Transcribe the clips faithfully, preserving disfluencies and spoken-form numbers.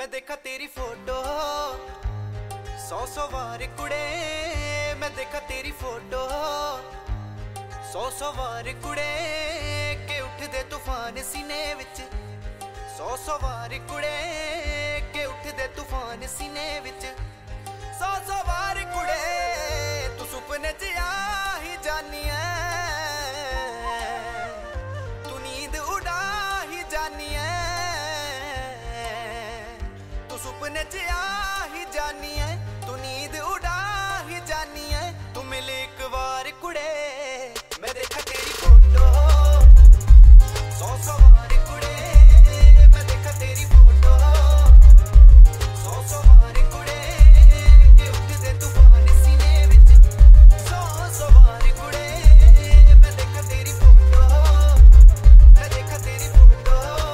मैं देखा तेरी फोटो सौ सौ बार कुड़े, मैं देखा तेरी फोटो सौ सौ बार कुड़े के उठ दे तूफान सीने विच, सौ सौ बार कुड़े के उठ दे तूफान सीने विच, सौ सौ बार कुड़े तू सुपने च आ ही जानी है, तू नींद उड़ा ही जानी है, तू सुपने च आ ही जानी है, तू नींद उड़ा ही जानी है, तू मिले एक बार कुड़े, मैं देखा तेरी फोटो सौ सौ बार कुड़े, मैं देखा तेरी फोटो सौ सौ बार कुड़े के उठ दे तूफान सीने विच, सौ सौ बार कुड़े, मैं देखा तेरी फोटो, मैं देखा तेरी फोटो।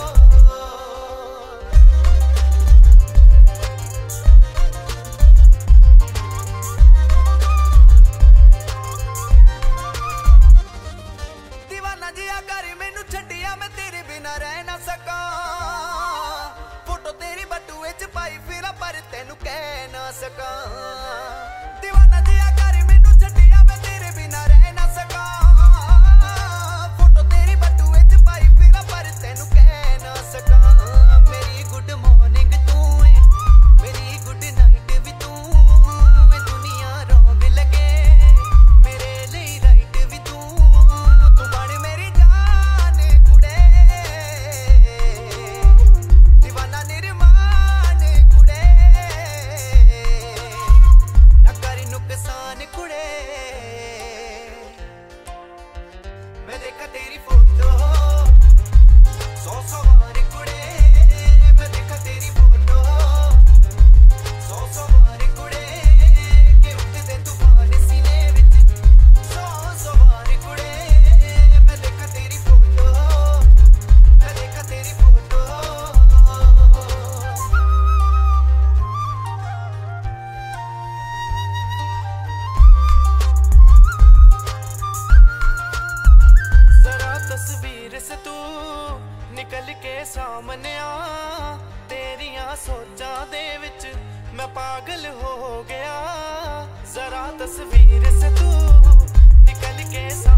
दीवाना जिया कर मैनू छड्डिया, मैं तेरे बिना रह ना सका, फोटो तेरी बटुए च पाई फिरा पर तेनू कह ना सका, दीवाना जिया कर मैनू छड्डिया, मैं तेरे बिना रह ना सका, फोटो तेरी बटुए च पाई फिरा पर तेनू कह ना सका, मेरी गुड मॉर्निंग तू है, मेरी गुड नाइट भी तू है, दुनिया रोग लगे मेरे लिए राइट भी तू, तू बन मेरी जान कुड़े, दीवाना निर्माण कुड़े, ना कर नुकसान कुड़े, मैं देखा तेरी फोटो सौ सौ बार कुड़े, मैं देखा तेरी फोटो सौ सौ बार कुड़े के उठ दे तूफान सीने विच, सौ सौ बार कुड़े, मैं देखा तेरी फोटो, मैं देखा तेरी फोटो। जरा तस्वीर से तू निकल के सामने आ, तेरिया सोचां दे विच मैं पागल हो गया, जरा तस्वीर से तू निकल के